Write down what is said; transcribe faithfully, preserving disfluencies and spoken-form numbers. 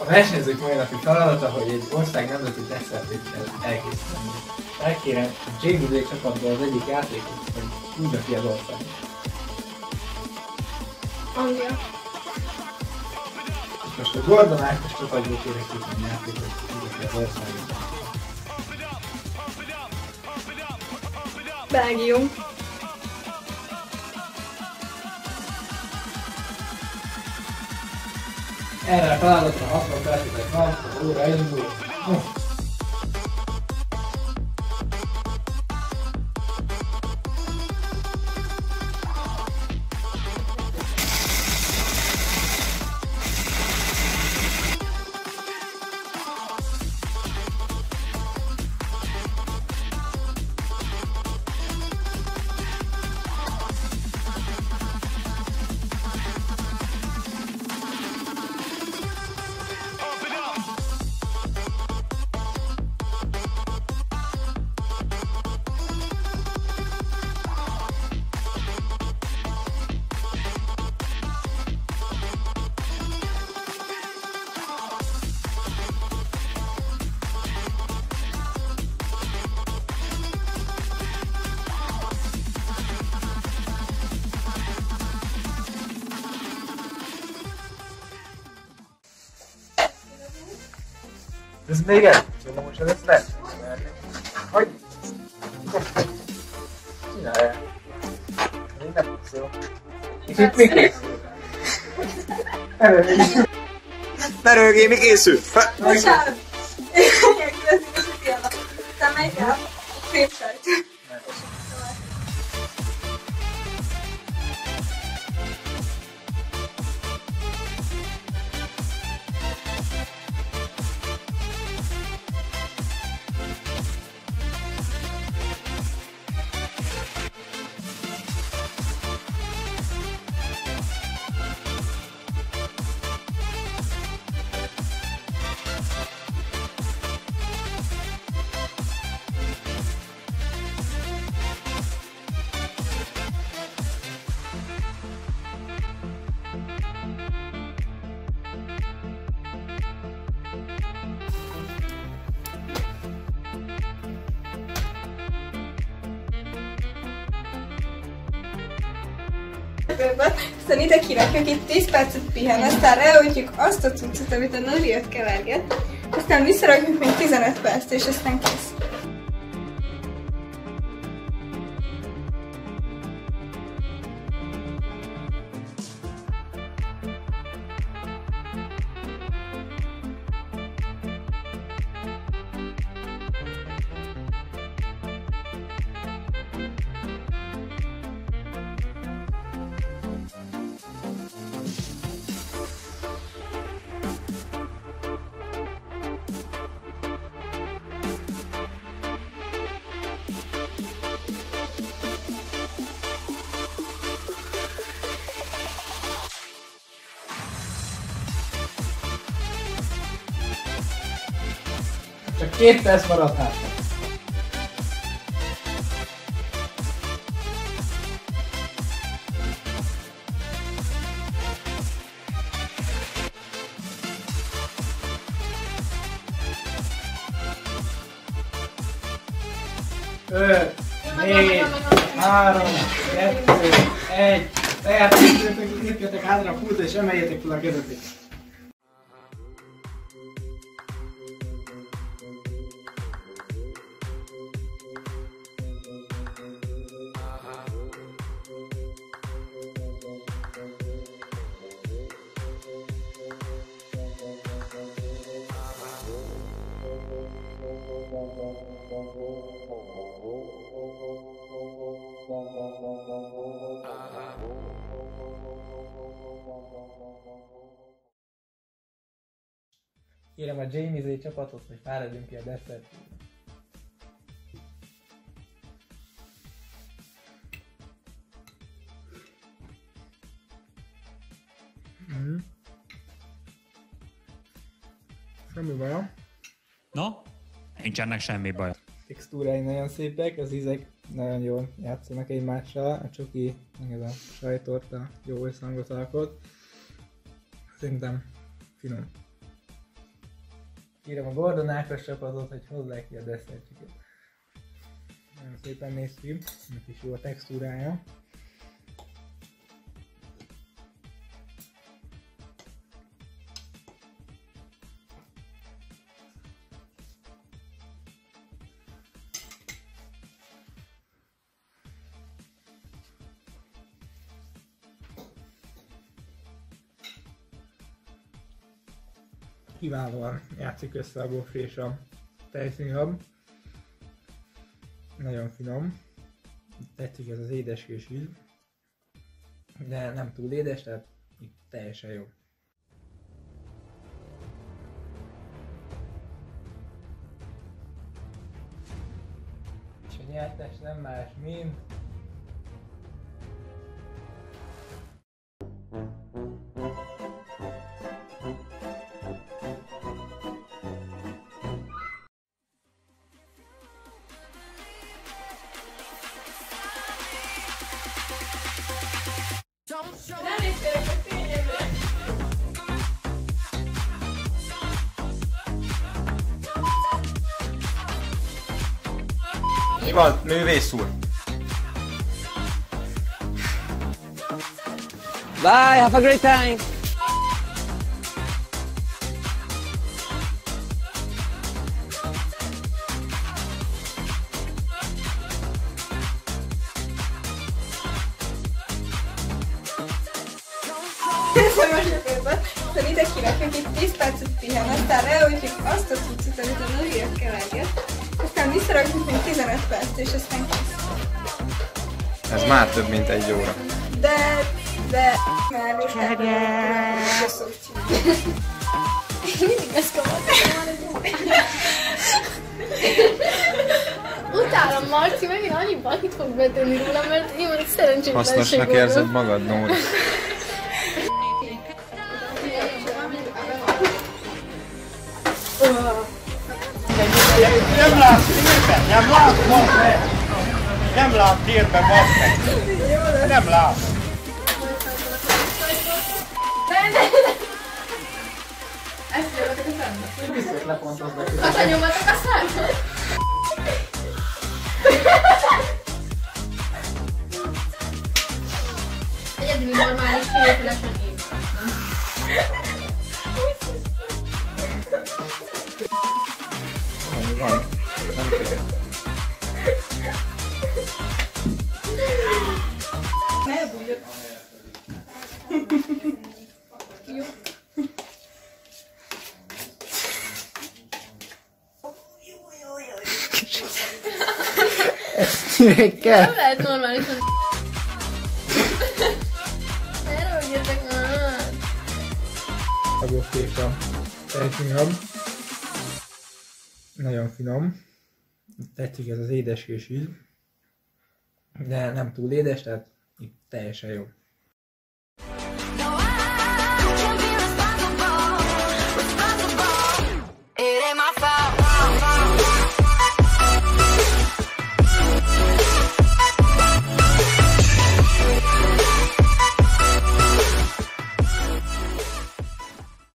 A versenyzők mai napi feladata, hogy egy ország nemzeti desszertét kell elkészíteni. Megkérem Jamie Lee csapatból az egyik játékot, hogy tudja ki az ország. Anglia. És most a Gordon Ákos csapatból kérek tudni játékot, hogy tudja ki az országot. Belgium. Erre a feladatra hatvan percet van, az óra indul. Ez még egy? Jó, most ez lesz? Hogy? Csinálja. Még nem lesz jó. És itt mi készül? Merőgé, mi készül? Bocsánat. Ilyen különböző pillanat. Te melyik el? Félsajt. Aztán ide kirakjuk, itt tíz percet pihen, aztán leöltjük azt a cuccot, amit a Nori ott keverget, aztán visszarakjuk még tizenöt percet, és aztán kész. Csak két perc maradt hátra. Öt, négy, három, kettő, egy. Lejátszik, lépjetek hátra a pultra és emeljétek fel a kezetek. Kérem a Jamie Lee csapatot, hogy fáradjunk ki a desszert. Mm. Semmi baj. No? Nincsenek semmi baj. Textúrái nagyon szépek, az ízek nagyon jól játszanak egymással, a csoki, meg ez a sajtorta jó összhangot alkot. Szerintem finom. Kérem a Gordon Ákos csapatot, hogy hozzák ki a desszertjüket. Nagyon szépen néz ki, ennek is jó a textúrája. Kiválóan játszik össze a gofri és a tejszínhab. Nagyon finom. Tetszik ez az édeskés íz. De nem túl édes, tehát itt teljesen jó. És a nyertes nem más, mint... Mi van, művész úr? Bye, have a great time! Aztán ide kirakjuk egy tíz percet pihen, aztán leoltjuk azt a cuccot, amit a Noriért keverget, aztán visszarakjuk még tizenöt perc, és aztán kész. Ez már több mint egy óra. De, de... Már most mindig ezt Utálom, Marci megint annyi bakit fog betenni róla, mert én még szerencsét Hasznosnak érzed magad, Nóri? Nem látsz térbe, nem látsz, bazd meg! Nem látsz térbe, bazd meg! Nem látsz! Ezt jövök a szembe. Biztos lepontoznak. Azt nyomatok a számot? Egyedül normális félfülesen én. Ami van, nem tudom. Ne bújjad. Jó. Kell. Nem lehet normálisan. Erre jöttek már. A gofri és a tejszínhab. Nagyon finom. Tetszik ez az édeskés íz. De nem túl édes, tehát itt teljesen jó.